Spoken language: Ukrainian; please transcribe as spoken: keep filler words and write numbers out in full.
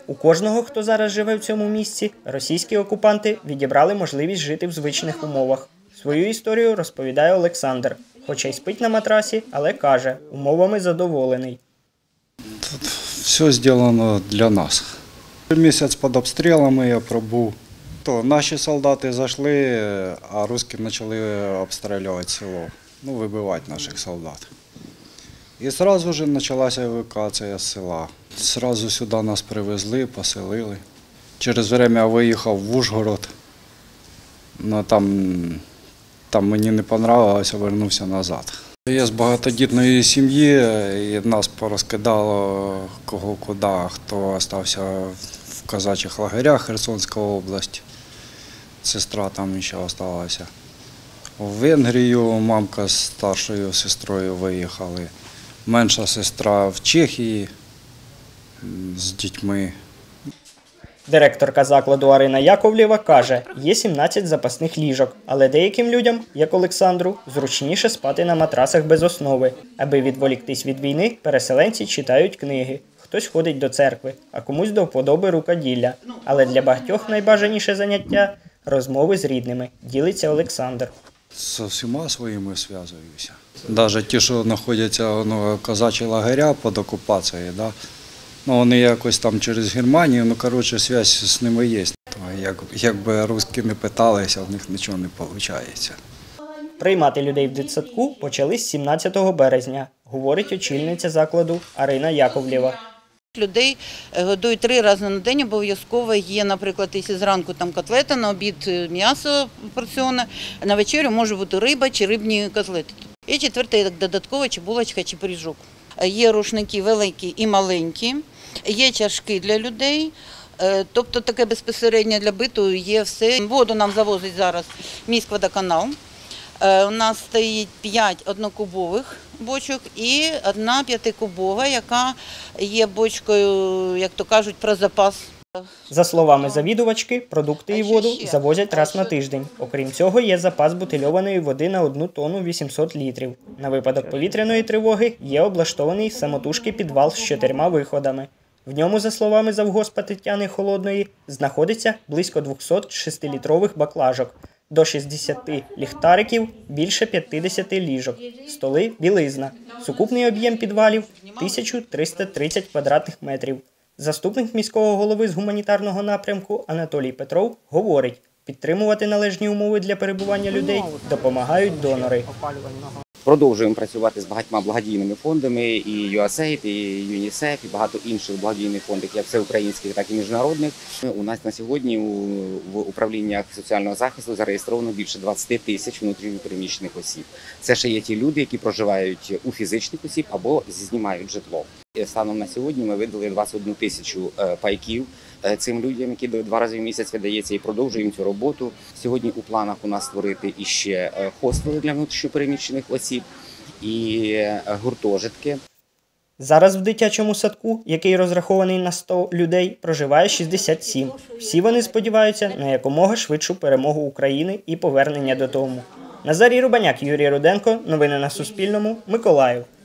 У кожного, хто зараз живе в цьому місці, російські окупанти відібрали можливість жити в звичних умовах. Свою історію розповідає Олександр. Хоча й спить на матрасі, але каже, умовами задоволений. Тут все зроблено для нас. Місяць під обстрілами я пробув. То наші солдати зайшли, а русські почали обстрілювати село, ну, вибивати наших солдат. І одразу ж почалася евакуація з села. Одразу сюди нас привезли, поселили. Через час виїхав в Ужгород, але там, там мені не подобалося, повернувся назад. Я з багатодітної сім'ї, і нас порозкидало кого куди, хто залишився в казачих лагерях Херсонська область. Сестра там ще залишилася. В Венгрію мамка з старшою сестрою виїхали. Менша сестра в Чехії з дітьми. Директорка закладу Арина Яковлєва каже, є сімнадцять запасних ліжок, але деяким людям, як Олександру, зручніше спати на матрасах без основи. Аби відволіктись від війни, переселенці читають книги. Хтось ходить до церкви, а комусь до вподоби рукоділля. Але для багатьох найбажаніше заняття – розмови з рідними, ділиться Олександр. З всіма своїми зв'язуюся. Навіть ті, що знаходяться ну, казачі лагеря під окупацією, да? Ну, вони якось там через Германію, ну, коротше, зв'язок з ними є. Як, якби русські не питалися, в них нічого не виходить. Приймати людей в дитсадку почали з сімнадцятого березня, говорить очільниця закладу Арина Яковлєва. Людей годують три рази на день, обов'язково є, наприклад, якщо зранку там котлета, на обід м'ясо порціоне, на вечерю може бути риба чи рибні котлети. І четверте, додатково чи булочка, чи пиріжок. Є рушники великі і маленькі, є чашки для людей, тобто таке безпосередньо для биту є все. Воду нам завозить зараз міськводоканал. У нас стоїть п'ять однокубових бочок і одна п'ятикубова, яка є бочкою, як то кажуть, про запас. За словами завідувачки, продукти і воду завозять раз на тиждень. Окрім цього, є запас бутильованої води на одну тонну вісімсот літрів. На випадок повітряної тривоги є облаштований самотужки підвал з чотирма виходами. В ньому, за словами завгоспа Тетяни Холодної, знаходиться близько двохсот шестилітрових баклажок, до шістдесяти ліхтариків, більше п'ятдесят ліжок, столи, білизна. Сукупний об'єм підвалів – тисяча триста тридцять квадратних метрів. Заступник міського голови з гуманітарного напрямку Анатолій Петров говорить, підтримувати належні умови для перебування людей допомагають донори. Продовжуємо працювати з багатьма благодійними фондами, і ю ес ей ай, і ЮНІСЕФ, і багато інших благодійних фондів, як всеукраїнських, так і міжнародних. У нас на сьогодні в управліннях соціального захисту зареєстровано більше двадцяти тисяч внутрішньо переміщених осіб. Це ще є ті люди, які проживають у фізичних осіб або знімають житло. Станом на сьогодні ми видали двадцять одну тисячу пайків цим людям, які два рази в місяць видається, і продовжуємо цю роботу. Сьогодні у планах у нас створити іще хостели для внутрішньопереміщених осіб і гуртожитки. Зараз в дитячому садку, який розрахований на сто людей, проживає шістдесят сім. Всі вони сподіваються на якомога швидшу перемогу України і повернення додому. Назарій Рубаняк, Юрій Руденко. Новини на Суспільному. Миколаїв.